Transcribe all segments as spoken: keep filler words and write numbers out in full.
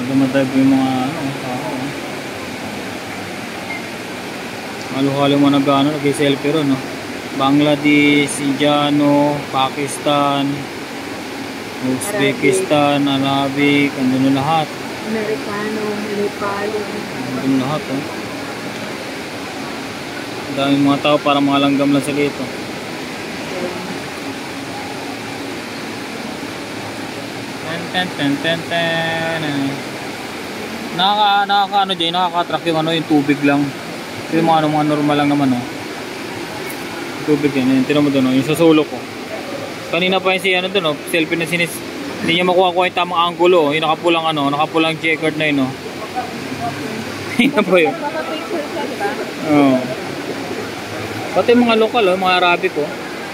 Dumadag yung mga ano, tao. Halo-halo mo nag-ano, nag-selfie ron, no? Bangladesh, Indiano, Pakistan, Uzbekistan, Arabic, andun na lahat. Amerikano, Nepali. Andun lahat, oh. Ang daming mga tao, para mga langgam lang sila ito. Ten, ten, ten, ten, ten. Nakaka, nakaka ano dyan, nakaka-attract yung ano, yung tubig lang. Yung mga, ano, mga normal lang naman, oh. Tubig yan, yun, tinan mo doon, oh, yung sa solo ko. Kanina pa yung si ano doon, oh, selfie na sinis. Hindi niya makuha-kuha yung tamang angulo, oh. Yung nakapulang ano, nakapulang checkered na yun, oh. Yun na po yun. Oo. Pati mga lokal, oh, mga Arabic, oh.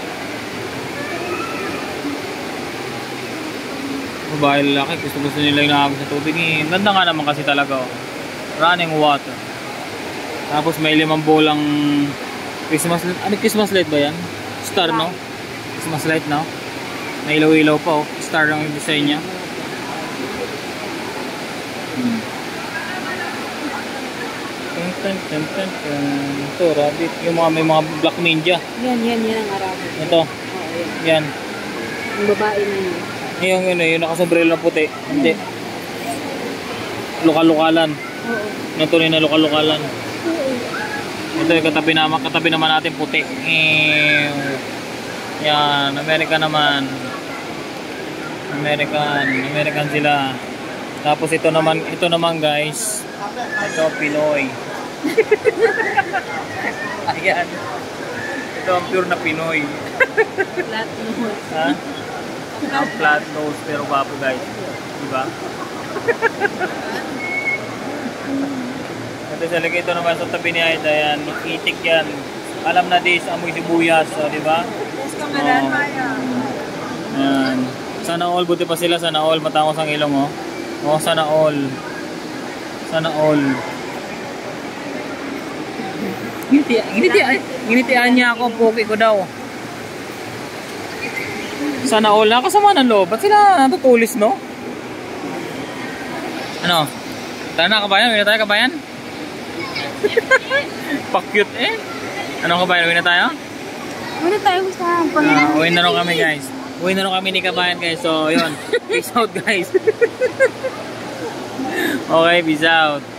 Babae lalaki, gusto-gusto nila yung nakakot sa tubig. Eh, ganda nga naman kasi talaga, oh. Running water. Tapos may limang bolang Christmas light. Ano Christmas light ba yan? Star, no? Christmas light, no? May ilaw-ilaw pa, oh. Star ang design niya. Hmm. Ten, ten, ten, ten. Ito, rabbit. Yung mga, may mga black ninja. Yan, yan, yan ang Arabic. Ito. Oo, Yan. yan. Yung babae na yun. Yung yun, yung nakasombrero na puti. Hindi. Lokal-lokalan. Oo. Yung tunay na lokal-lokalan. Ito yung katabi naman, katabi naman natin puti. Yan, American naman. American, American sila. Tapos ito naman, ito naman guys. Ito Pinoy. Ayan. Ito ang pure na Pinoy. Flat nose. Ha? Ang flat nose pero guwapo guys. Diba? Ito sa lagay, ito naman sa tabi ni Aida, yan, itik yan. Alam na dis, amoy sibuyas, o, diba? Yes, kamaran, Maya. Yan. Sana all, buti pa sila, sana all, matangos ang ilong, o. O, sana all. Sana all. Ginitian niya ako, pogi ko daw. Sana all, nakasama ng loob. Ba't sila natutulis, no? Ano? Tara na, kabayan, wala tayo, kabayan? Pa-cute eh. Anong kabayan? Uwi na tayo? Uwi na tayo gusto nga. Uh, uwi na rin kami guys. Uwi na rin kami ni kabayan guys. So yun. Peace out guys. Okay, peace out.